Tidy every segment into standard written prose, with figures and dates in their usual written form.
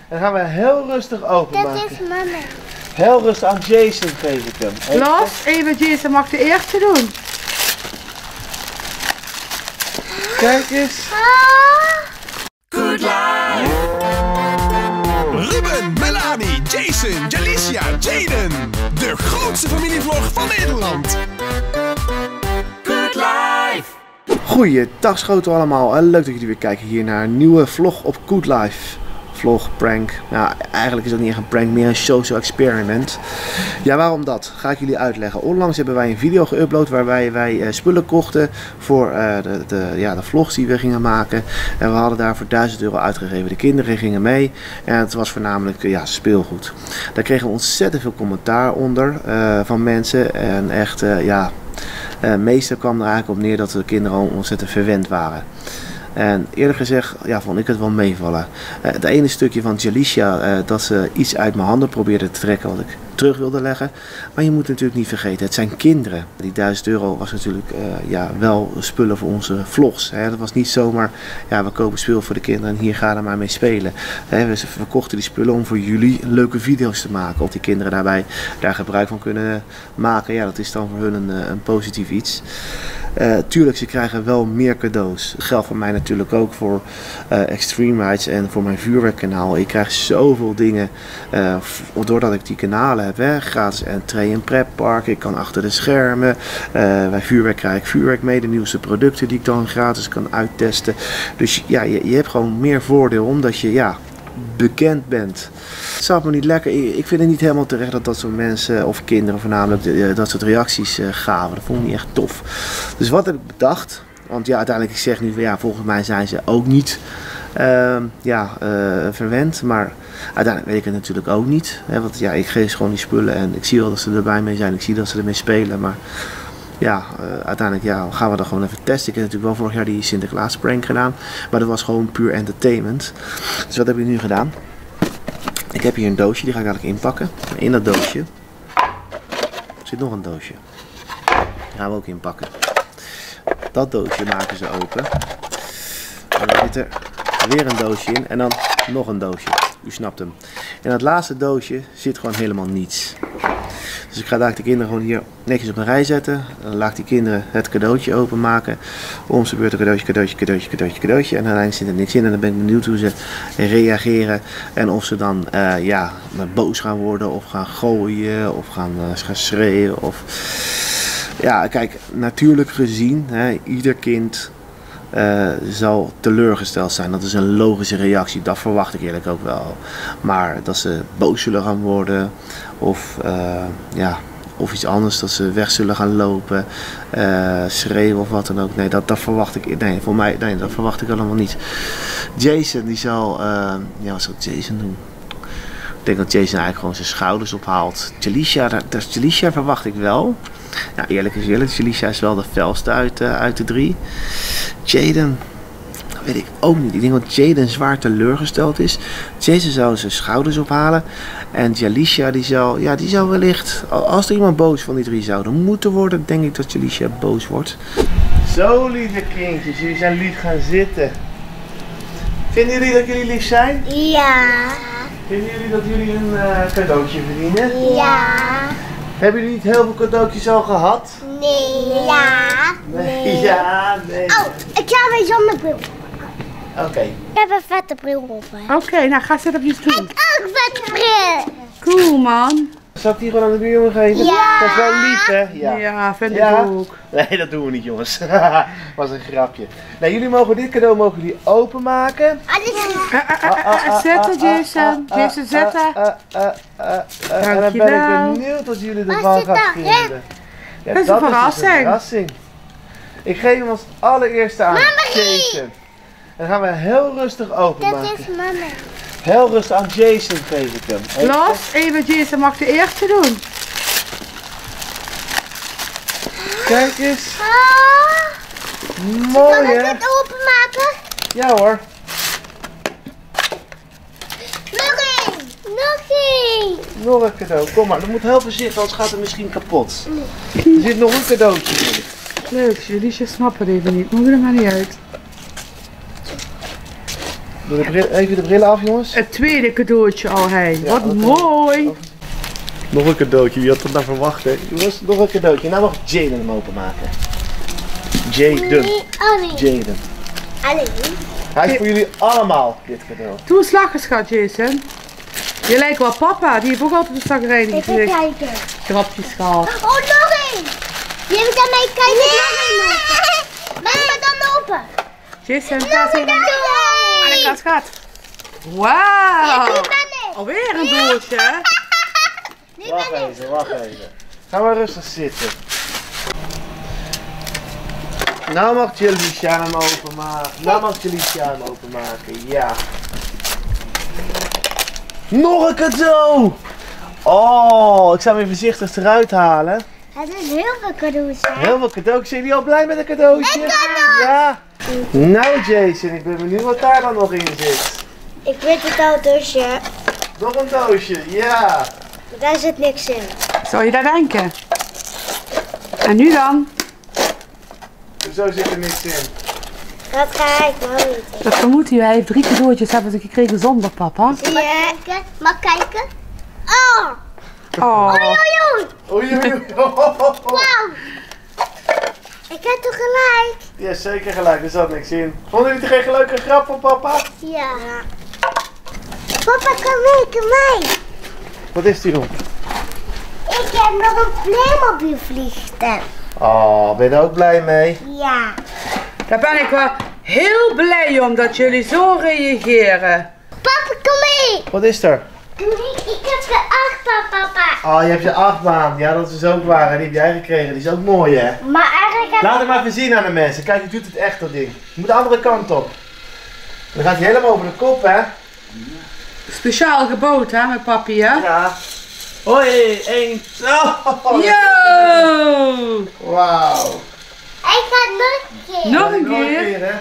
dan gaan we heel rustig openmaken. Dat is mama. Heel rustig aan Jason geef ik hem. Los, even Jason mag de eerste doen. Kijk eens. Good Life. Ruben, Melanie, Jason, Jalicia, Jaden. De grootste familievlog van Nederland. Good Life. Goeiedag schoten allemaal. Leuk dat jullie weer kijken hier naar een nieuwe vlog op Good Life. Vlog, prank. Nou, eigenlijk is het niet echt een prank, meer een social experiment. Ja, waarom dat? Ga ik jullie uitleggen. Onlangs hebben wij een video geüpload waarbij wij spullen kochten voor de vlogs die we gingen maken. En we hadden daarvoor €1000 uitgegeven. De kinderen gingen mee en het was voornamelijk speelgoed. Daar kregen we ontzettend veel commentaar onder van mensen. En echt, meestal kwam er eigenlijk op neer dat de kinderen ontzettend verwend waren. En eerlijk gezegd, vond ik het wel meevallen. Het ene stukje van Jalicia, dat ze iets uit mijn handen probeerde te trekken wat ik terug wilde leggen. Maar je moet natuurlijk niet vergeten, het zijn kinderen. Die €1000 was natuurlijk wel spullen voor onze vlogs. Hè. Dat was niet zomaar, we kopen spul voor de kinderen en hier gaan er maar mee spelen. We kochten die spullen om voor jullie leuke video's te maken. Of die kinderen daar gebruik van kunnen maken. Ja, dat is dan voor hun een positief iets. Tuurlijk, ze krijgen wel meer cadeaus. Dat geldt voor mij natuurlijk ook voor Extreme Rides en voor mijn vuurwerkkanaal. Ik krijg zoveel dingen doordat ik die kanalen heb. Hè. Gratis entree in pretpark. Ik kan achter de schermen. Bij vuurwerk krijg ik vuurwerk mee. De nieuwste producten die ik dan gratis kan uittesten. Dus ja, je hebt gewoon meer voordeel omdat je bekend bent. Het staat me niet lekker. Ik vind het niet helemaal terecht dat soort mensen of kinderen voornamelijk dat soort reacties gaven. Dat vond ik niet echt tof. Dus wat heb ik bedacht? Want uiteindelijk ik zeg nu volgens mij zijn ze ook niet verwend. Maar uiteindelijk weet ik het natuurlijk ook niet. Hè, want ik geef ze gewoon die spullen en ik zie wel dat ze erbij mee zijn. Ik zie dat ze ermee spelen. Maar uiteindelijk gaan we dat gewoon even testen. Ik heb natuurlijk wel vorig jaar die Sinterklaas prank gedaan. Maar dat was gewoon puur entertainment. Dus wat heb ik nu gedaan? Ik heb hier een doosje, die ga ik eigenlijk inpakken. In dat doosje zit nog een doosje. Die gaan we ook inpakken. Dat doosje maken ze open. En dan zit er weer een doosje in en dan nog een doosje. U snapt hem. In dat laatste doosje zit gewoon helemaal niets. Dus ik ga daar de kinderen gewoon hier netjes op een rij zetten. Dan laat ik die kinderen het cadeautje openmaken. Om zijn beurt een cadeautje. En uiteindelijk zit er niks in. En dan ben ik benieuwd hoe ze reageren. En of ze dan boos gaan worden. Of gaan gooien. Of gaan schreeuwen. Of... Ja, kijk, natuurlijk gezien. Ieder kind zal teleurgesteld zijn. Dat is een logische reactie. Dat verwacht ik eerlijk ook wel. Maar dat ze boos zullen gaan worden. Of iets anders. Dat ze weg zullen gaan lopen. Schreeuwen of wat dan ook. Nee, dat verwacht ik. Nee, voor mij, nee, dat verwacht ik allemaal niet. Jason, die zal... wat zal Jason doen? Ik denk dat Jason eigenlijk gewoon zijn schouders ophaalt. Jalicia verwacht ik wel. Ja, eerlijk is eerlijk. Jalicia is wel de felste uit de drie. Jaden, dat weet ik ook niet. Ik denk dat Jaden zwaar teleurgesteld is. Jason zou zijn schouders ophalen. En Jalicia die zou wellicht, als er iemand boos van die drie zouden moeten worden, denk ik dat Jalicia boos wordt. Zo lieve kindjes, jullie zijn lief gaan zitten. Vinden jullie dat jullie lief zijn? Ja. Vinden jullie dat jullie een cadeautje verdienen? Ja. Hebben jullie niet heel veel cadeautjes al gehad? Nee. Ja. Nee. Ja, nee. Oh, ik ga weer zonnebril. Oké. Ik heb een vette bril op. Oké, nou ga zitten op je stoel. Ook een vette bril. Cool man. Zal ik die gewoon aan de buurman geven? Ja. Dat is wel lief, hè? Ja, vind ik ook. Nee, dat doen we niet, jongens. Was een grapje. Nou, jullie mogen dit cadeau openmaken. Zetten Jason. Jason zetten. En dan ben ik benieuwd wat jullie ervan gaan vinden. Ja, dat is een verrassing. Ik geef hem als allereerste aan Jason. En dan gaan we heel rustig openmaken. Dat is mama. Heel rustig aan Jason geef ik hem. Los, even Jason mag de eerste doen. Kijk eens. Mooi, Kan ik hè? het openmaken? Ja hoor. Nog één. Nog één. Nog een cadeau. Kom maar, dat moet heel voorzichtig, anders gaat het misschien kapot. Er zit nog een cadeautje in. Leuk, Jalicia snapt het even niet. Moet er maar niet uit. Doe even de bril af, jongens. Het tweede cadeautje al, hé. Ja, Wat oké. mooi. Nog een cadeautje, wie had dat nou verwacht, hè? Jongens, nog een cadeautje. Nou mag Jaden hem openmaken. Jaden. Jaden. Alleen. Hij is voor jullie allemaal, dit cadeau. Doe eens lachen, schat, Jason. Je lijkt wel papa, die heeft ook altijd een zagrijnig Ik ga gezicht. kijken. Grapjes, schat. Oh, nog één. Je hebt aan mij kijken. Nog één. Maak me dan open. Jason, ga eens even. Doei. Annika, schat. Wauw. Nu ben ik. Alweer een doosje, hè? Nu Wacht ben ik. even, wacht even. Ga maar rustig zitten. Nou mag Jelicia hem openmaken. Nou mag Jelicia hem openmaken, ja. Nog een cadeau! Oh, ik zou hem even voorzichtig eruit halen. Het is heel veel cadeaus, hè? Heel veel cadeaus. Zijn jullie al blij met een cadeautje? Ik kan nog. Ja. Nou Jason, ik ben benieuwd wat daar dan nog in zit. Ik weet het al, doosje. Nog een doosje, ja. Daar zit niks in. Zou je daar denken? En nu dan? Zo zit er niks in. Dat ga ik wel niet. Dat vermoedt hij. Hij heeft 3 cadeautjes hebben ze gekregen zonder papa. Zie je? Mag kijken? Oh! Oh. Oei, oei, oei. Oei, oei, oei. Wauw. Ik heb toch gelijk? Ja, zeker gelijk, er zat niks in. Vonden jullie het geen leuke grap van papa? Ja. Papa, kom mee, kom mee. Wat is die dan? Ik heb nog een Playmobil vliegtuig. Oh, ben je er ook blij mee? Ja. Daar ben ik wel heel blij om dat jullie zo reageren. Papa, kom mee. Wat is er? Ik heb de achtbaan, papa. Oh, je hebt je achtbaan. Ja, dat is ook waar. En die heb jij gekregen. Die is ook mooi, hè? Maar eigenlijk heb Laat hem maar even zien aan de mensen. Kijk, je doet het echt, dat ding. Je moet de andere kant op. Dan gaat hij helemaal over de kop, hè? Speciaal gebouwd, hè, met papi, hè? Ja. Hoi, 1, oh, Yo! wauw. ik ga nog een keer. Nog een Nog keer. hè?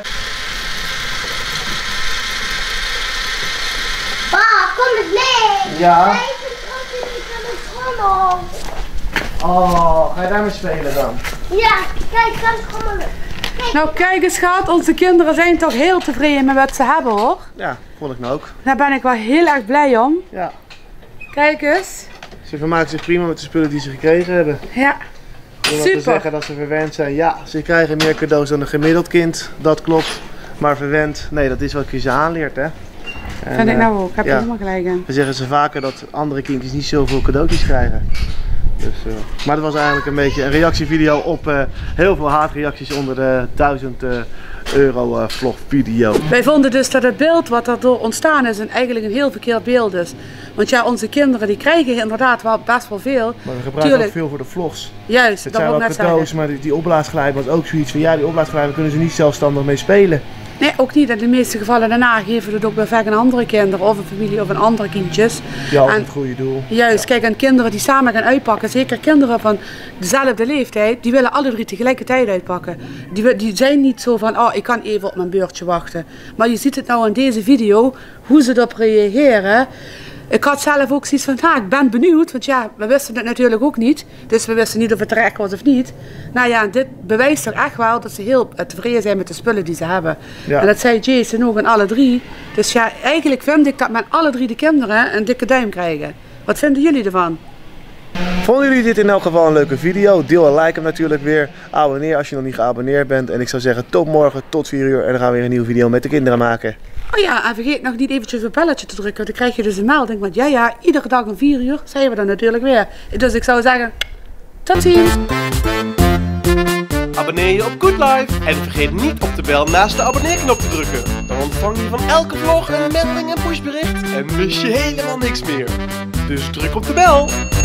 Pa, kom eens mee. Ja. Kijk, ik trok niet aan de trommel. Oh, ga je daarmee spelen dan? Ja, kijk, kan schommelen. Nou, kijk eens, schat. Onze kinderen zijn toch heel tevreden met wat ze hebben, hoor. Ja, vond ik nou ook. Daar ben ik wel heel erg blij om. Ja. Kijk eens. Ze vermaken zich prima met de spullen die ze gekregen hebben. Ja. Om te Super. zeggen dat ze verwend zijn. Ja, ze krijgen meer cadeaus dan een gemiddeld kind. Dat klopt. Maar verwend, nee, dat is wat je ze aanleert, hè. En, Vind ik nou ook. Heb je ja. helemaal gelijk in. We zeggen ze vaker dat andere kindjes niet zoveel cadeautjes krijgen. Dus, maar dat was eigenlijk een beetje een reactievideo op heel veel haatreacties onder de 1000 euro vlogvideo. Wij vonden dus dat het beeld wat daardoor ontstaan is eigenlijk een heel verkeerd beeld is. Want ja, onze kinderen die krijgen inderdaad wel best wel veel. Maar we gebruiken Tuurlijk. ook veel voor de vlogs. Juist, Het dat zijn wil wel ik net cadeaus, zeggen. maar die opblaasglijder was ook zoiets van ja, die opblaasglijder kunnen ze niet zelfstandig mee spelen. Nee, ook niet. In de meeste gevallen daarna geven we het ook weer weg aan andere kinderen of een familie of aan andere kindjes. Ja, altijd En- het goede doel. Juist, kijk, en kinderen die samen gaan uitpakken, zeker kinderen van dezelfde leeftijd, die willen alle 3 tegelijkertijd uitpakken. Die zijn niet zo van, oh, ik kan even op mijn beurtje wachten. Maar je ziet het nou in deze video, hoe ze erop reageren. Ik had zelf ook zoiets van, ik ben benieuwd, want ja, we wisten het natuurlijk ook niet. Dus we wisten niet of het terecht was of niet. Nou ja, dit bewijst toch echt wel dat ze heel tevreden zijn met de spullen die ze hebben. Ja. En dat zei Jason ook aan alle 3. Dus ja, eigenlijk vind ik dat met alle 3 de kinderen een dikke duim krijgen. Wat vinden jullie ervan? Vonden jullie dit in elk geval een leuke video? Deel en like hem natuurlijk weer. Abonneer als je nog niet geabonneerd bent. En ik zou zeggen tot morgen, tot 4 uur. En dan gaan we weer een nieuwe video met de kinderen maken. Oh ja, en vergeet nog niet eventjes op het belletje te drukken. Dan krijg je dus een melding. Want ja, iedere dag om 4 uur zijn we dan natuurlijk weer. Dus ik zou zeggen, tot ziens! Abonneer je op Good Life en vergeet niet op de bel naast de abonneerknop te drukken. Dan ontvang je van elke vlog een melding en pushbericht en mis je helemaal niks meer. Dus druk op de bel.